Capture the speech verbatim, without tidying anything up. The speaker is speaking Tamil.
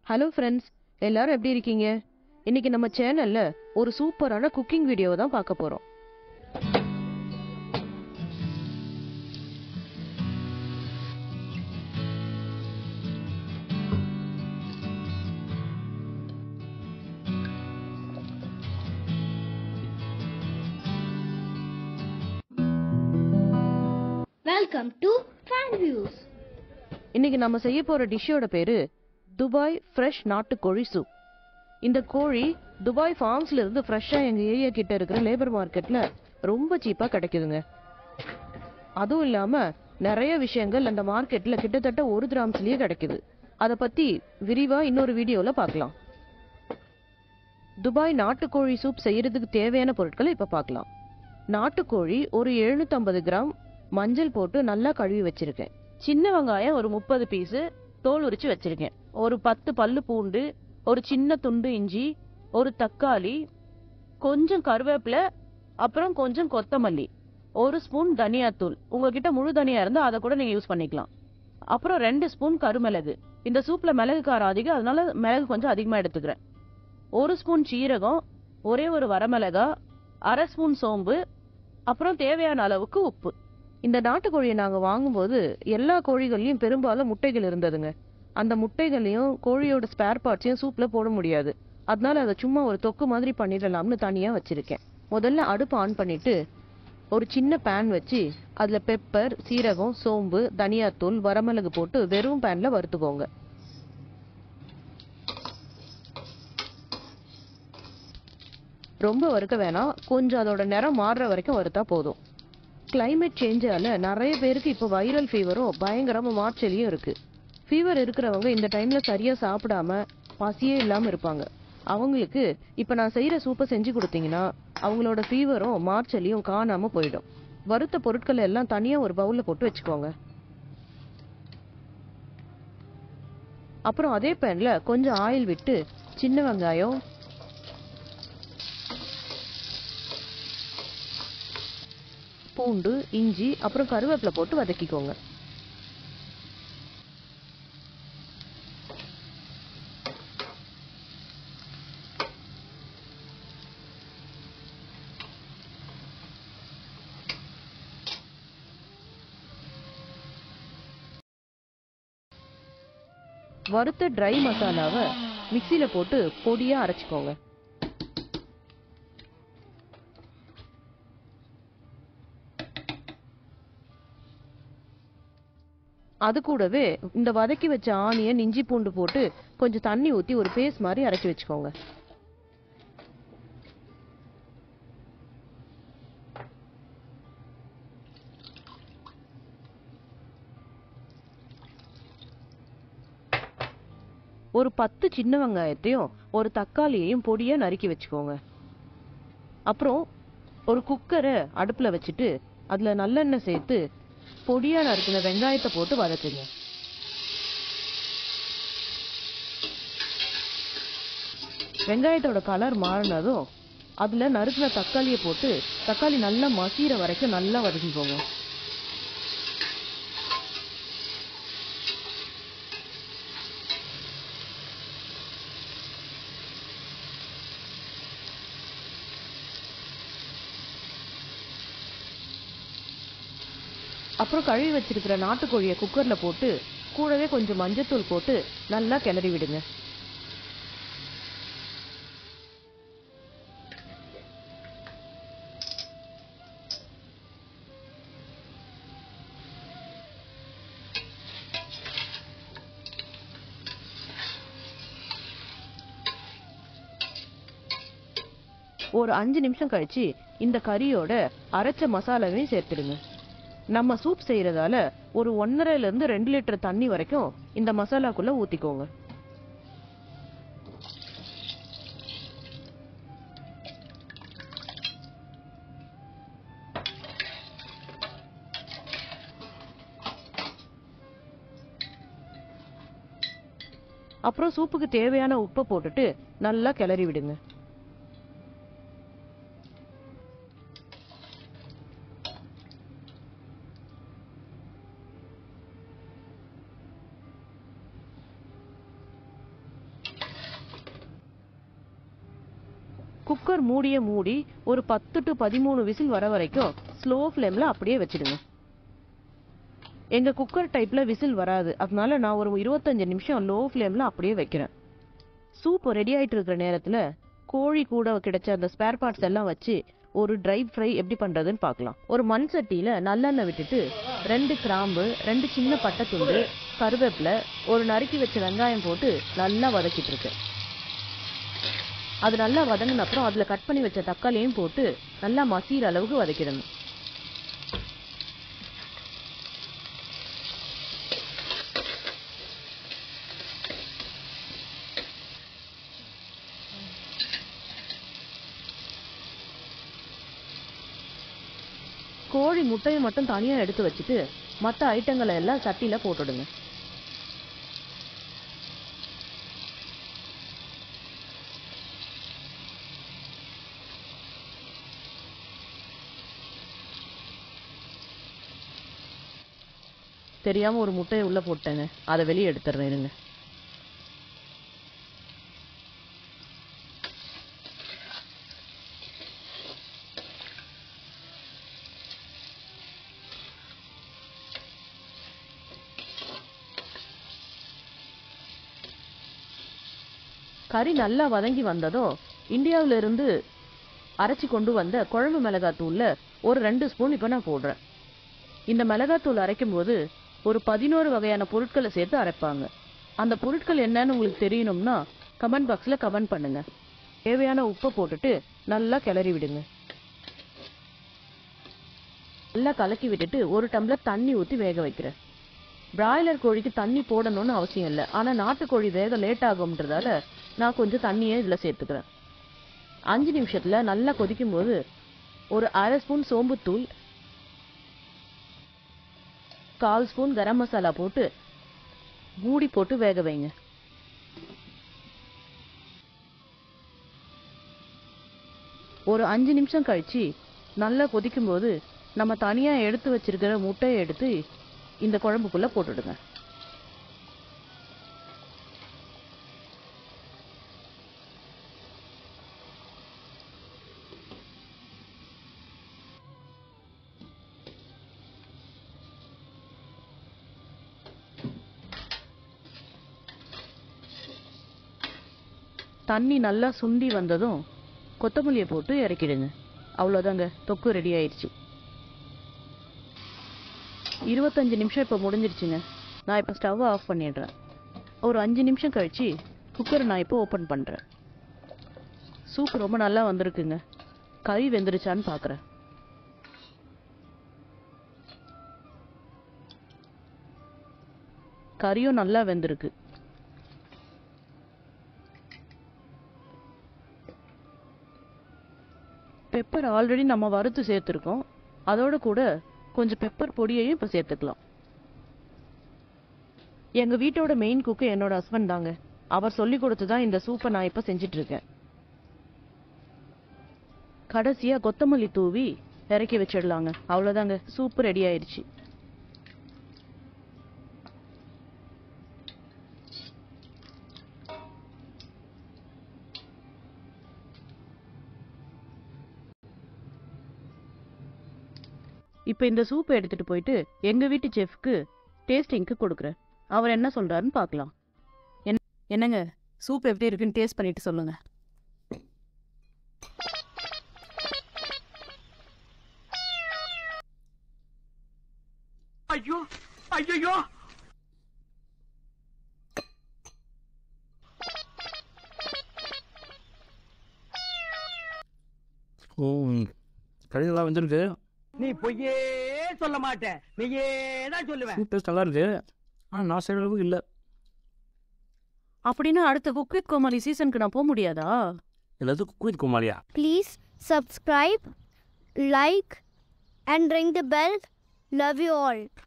ஹலோ ஃப்ரெண்ட்ஸ், எல்லாரும் எப்படி இருக்கீங்க? இன்னைக்கு நம்ம சேனல்ல ஒரு சூப்பரான குக்கிங் வீடியோவை தான் பார்க்க போறோம். Welcome to Fun Views. இன்னைக்கு நம்ம செய்ய போற டிஷ்ஷோட பேரு துபாய் ஃப்ரெஷ் நாட்டுக்கோழி சூப். இந்த கோழி துபாய் ஃபார்ம்ஸ்ல இருந்து ஃப்ரெஷ்ஷா எங்க ஏரியா கிட்ட இருக்கிற லேபர் மார்க்கெட்ல ரொம்ப சீப்பா கிடைக்குதுங்க. அதுவும் இல்லாம நிறைய விஷயங்கள் அந்த மார்க்கெட்ல கிட்டத்தட்ட ஒரு கிராம்ஸ்லயே கிடைக்குது. அதை பத்தி விரிவா இன்னொரு வீடியோல பார்க்கலாம். துபாய் நாட்டுக்கோழி சூப் செய்யறதுக்கு தேவையான பொருட்களை இப்ப பார்க்கலாம். நாட்டுக்கோழி ஒரு எழுநூத்தி ஐம்பது கிராம் மஞ்சள் போட்டு நல்லா கழுவி வச்சிருக்கேன். சின்ன வெங்காயம் ஒரு முப்பது பீஸ் தோல் உரிச்சு வச்சிருக்கேன். ஒரு பத்து பல்லு பூண்டு, ஒரு சின்ன துண்டு இஞ்சி, ஒரு தக்காளி, கொஞ்சம் கருவேப்பிலை, அப்புறம் கொஞ்சம் கொத்தமல்லி, ஒரு ஸ்பூன் தனியாத்தூள். உங்ககிட்ட முழு தனியா இருந்தா அதை கூட நீங்க யூஸ் பண்ணிக்கலாம். அப்புறம் ரெண்டு ஸ்பூன் கருமிளகு. இந்த சூப்ல மிளகு காரம் அதிகம், அதனால மிளகு கொஞ்சம் அதிகமா எடுத்துக்கிறேன். ஒரு ஸ்பூன் சீரகம், ஒரே ஒரு வரமிளகா, அரை ஸ்பூன் சோம்பு, அப்புறம் தேவையான அளவுக்கு உப்பு. இந்த நாட்டுக்கோழியை நாங்க வாங்கும்போது எல்லா கோழிகள்லயும் பெரும்பாலும் முட்டைகள் இருந்ததுங்க. அந்த முட்டைகளையும் கோழியோட ஸ்பேர் பார்ட்ஸையும் சூப்ல போட முடியாது. அதனால அதை சும்மா ஒரு தொக்கு மாதிரி பண்ணிடலாம்னு தனியா வச்சிருக்கேன். முதல்ல அடுப்பு ஆன் பண்ணிட்டு ஒரு சின்ன பேன் வச்சு அதுல பெப்பர், சீரகம், சோம்பு, தனியாத்தூள், வரமிளகு போட்டு வெறும் பேன்ல வறுத்துக்கோங்க. ரொம்ப வறுக்க வேணாம், கொஞ்சம் அதோட நிறம் மாறுற வரைக்கும் வறுத்தா போதும். கிளைமேட் சேஞ்சால நிறைய பேருக்கு இப்போ வைரல் ஃபீவரும் பயங்கரமா மார்ச்சலியும் இருக்கு. ஃபீவர் இருக்கிறவங்க இந்த டைம்ல சரியா சாப்பிடாம பசியே இல்லாம இருப்பாங்க. அவங்களுக்கு இப்ப நான் செய்யற சூப்பை செஞ்சு கொடுத்தீங்கன்னா அவங்களோட ஃபீவரும் மார்ச்சலியும் காணாம போயிடும். வறுத்த பொருட்களை எல்லாம் தனியா ஒரு பவுல்ல போட்டு வச்சுக்கோங்க. அப்புறம் அதே பேன்ல கொஞ்சம் ஆயில் விட்டு சின்ன வெங்காயம், பூண்டு, இஞ்சி, அப்புறம் கருவேப்பிலை போட்டு வதக்கிக்கோங்க. வறுத்த ட்ரை மசாலாவை மிக்சியில போட்டு பொடியா அரைச்சுக்கோங்க. அது கூடவே இந்த வதக்கி வச்ச ஆனியன், இஞ்சி, பூண்டு போட்டு கொஞ்சம் தண்ணி ஊத்தி ஒரு பேஸ்ட் மாதிரி அரைச்சு வச்சுக்கோங்க. ஒரு பத்து சின்ன வெங்காயத்தையும் ஒரு தக்காளியையும் பொடியா நறுக்கி வச்சுக்கோங்க. அப்புறம் ஒரு குக்கரை அடுப்புல வச்சுட்டு அதுல நல்லெண்ணெய் சேர்த்து பொடியா நறுக்கின வெங்காயத்தை போட்டு வதக்குங்க. வெங்காயத்தோட கலர் மாறினதும் அதுல நறுக்கின தக்காளியை போட்டு தக்காளி நல்லா மசிற வரைக்கும் நல்லா வதக்கிக்கோங்க. அப்புறம் கழுவி வச்சிருக்கிற நாட்டுக்கோழியை குக்கர்ல போட்டு கூடவே கொஞ்சம் மஞ்சத்தூள் போட்டு நல்லா கிளறி விடுங்க. ஒரு அஞ்சு நிமிஷம் கழிச்சு இந்த கறியோட அரைச்ச மசாலாவையும் சேர்த்துடுங்க. நம்ம சூப் செய்யறதால ஒரு ஒன்னரைல இருந்து ரெண்டு லிட்டர் தண்ணி வரைக்கும் இந்த மசாலாக்குள்ள ஊத்திக்கோங்க. அப்புறம் சூப்புக்கு தேவையான உப்பை போட்டுட்டு நல்லா கிளறி விடுங்க. குக்கர் மூடிய மூடி ஒரு பத்து டு பதிமூணு விசில் வர வரைக்கும் ஸ்லோ ஃப்ளேம்ல அப்படியே வச்சிடுங்க. எங்க குக்கர் டைப்ல விசில் வராது, அதனால நான் ஒரு இருபத்தஞ்சு நிமிஷம் லோ ஃப்ளேம்ல அப்படியே வைக்கிறேன். சூப் ரெடி ஆயிட்டு இருக்கிற நேரத்துல கோழி கூட கிடைச்ச அந்த ஸ்பேர் பார்ட்ஸ் எல்லாம் வச்சு ஒரு ட்ரை ஃப்ரை எப்படி பண்றதுன்னு பார்க்கலாம். ஒரு மண் சட்டியில நல்லெண்ணெய் விட்டுட்டு ரெண்டு கிராம்பு, ரெண்டு சின்ன பட்டை துண்டு, கருவேப்பிலை, ஒரு நறுக்கி வச்ச வெங்காயம் போட்டு நல்லா வதக்கிட்டு இருக்கேன். அது நல்லா வதங்கின அப்புறம் அதுல கட் பண்ணி வச்ச தக்காளியும் போட்டு நல்லா மசிகிற அளவுக்கு வதக்கிடணும். கோழி முட்டையை மட்டும் தனியா எடுத்து வச்சுட்டு மற்ற ஐட்டங்களை எல்லாம் சட்டியில போட்டுடுங்க. தெரியாம ஒரு முட்டையை உள்ள போட்டேங்க, அதை வெளியே எடுத்துறேன் இருங்க. கறி நல்லா வதங்கி வந்ததும் இந்தியாவில இருந்து அரைச்சி கொண்டு வந்த குழம்பு மிளகாத்தூள்ல ஒரு ரெண்டு ஸ்பூன் இப்ப நான் போடுறேன். இந்த மிளகாத்தூள் அரைக்கும் போது ஒரு பதினோரு வகையான பொருட்களை சேர்த்து அரைப்பாங்க. அந்த பொருட்கள் என்னன்னு உங்களுக்கு தெரியணும்னா கமெண்ட் பாக்ஸ்ல கமெண்ட் பண்ணுங்க. தேவையான உப்பை போட்டுட்டு நல்லா கிளறி விடுங்க. நல்லா கலக்கி விட்டுட்டு ஒரு டம்ளர் தண்ணி ஊற்றி வேக வைக்கிறேன். பிராய்லர் கோழிக்கு தண்ணி போடணும்னு அவசியம் இல்லை, ஆனா நாட்டுக்கோழி வேக லேட் ஆகும்ன்றதால நான் கொஞ்சம் தண்ணியை இதுல சேர்த்துக்கிறேன். அஞ்சு நிமிஷத்துல நல்லா கொதிக்கும் போது ஒரு அரை ஸ்பூன் சோம்புத்தூள், கால் ஸ்பூன் கரம் மசாலா போட்டு மூடி போட்டு வேக வைங்க. ஒரு அஞ்சு நிமிஷம் கழிச்சு நல்லா கொதிக்கும் போது நம்ம தனியா எடுத்து வச்சிருக்கிற முட்டையை எடுத்து இந்த குழம்புக்குள்ள போட்டுடுங்க. தண்ணி நல்லா சுண்டி வந்ததும் கொத்தமல்லியை போட்டு இறக்கிடுங்க. அவ்வளோதாங்க, தொக்கு ரெடி ஆயிடுச்சு. இருபத்தஞ்சு நிமிஷம் இப்போ முடிஞ்சிருச்சுங்க. நான் இப்போ ஸ்டவ் ஆஃப் பண்ணிடுறேன். ஒரு அஞ்சு நிமிஷம் கழிச்சு குக்கரை நான் இப்போ ஓப்பன் பண்ணுறேன். சூப் ரொம்ப நல்லா வந்திருக்குங்க. கறி வெந்துருச்சான்னு பார்க்குறேன். கறியும் நல்லா வெந்திருக்கு. பெப்பர் ஆல்ரெடி நம்ம வறுத்து சேர்த்துருக்கோம். அதோட கூட கொஞ்சம் பெப்பர் பொடியையும் இப்போ சேர்த்துக்கலாம். எங்க வீட்டோட மெயின் குக்கு என்னோட ஹஸ்பண்ட் தாங்க. அவர் சொல்லி கொடுத்துதான் இந்த சூப்பை நான் இப்போ செஞ்சுட்டு இருக்கேன். கடைசியா கொத்தமல்லி தூவி இறக்கி வச்சிடலாங்க. அவ்வளோதாங்க, சூப் ரெடி ஆயிடுச்சு. இப்போ இந்த சூப்பை எடுத்துட்டு போயிட்டு எங்க வீட்டு செஃப்க்கு டேஸ்டிங்க்கு கொடுக்குறேன். அவர் என்ன சொல்றாருன்னு பார்க்கலாம். என்னங்க, சூப் எப்படி இருக்குன்னு டேஸ்ட் பண்ணிட்டு சொல்லுங்க. ஐயோ ஐயோ, ஓ கடையெல்லாம் வந்துருக்கு. நீ பொய்யே சொல்ல மாட்டேன், நீயே தான் சொல்லுவேன். டேஸ்ட் நல்லா இருக்கு, ஆனால் நான் செய்கிற அளவுக்கு இல்லை. அப்படின்னா அடுத்த குக் வித் கோமாளி சீசனுக்கு நான் போக முடியாதா? எல்லாத்துக்கும் குக் வித் கோமாளியா? Please subscribe, like and ring the bell. Love you all.